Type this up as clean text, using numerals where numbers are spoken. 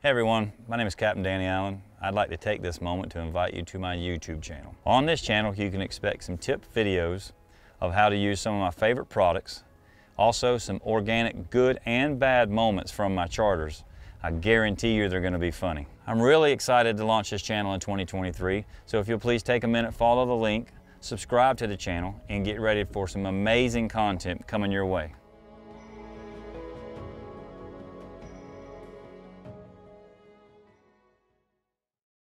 Hey everyone, my name is Captain Danny Allen. I'd like to take this moment to invite you to my YouTube channel. On this channel you can expect some tip videos of how to use some of my favorite products, also some organic good and bad moments from my charters. I guarantee you they're going to be funny. I'm really excited to launch this channel in 2023, so if you'll please take a minute, follow the link, subscribe to the channel, and get ready for some amazing content coming your way.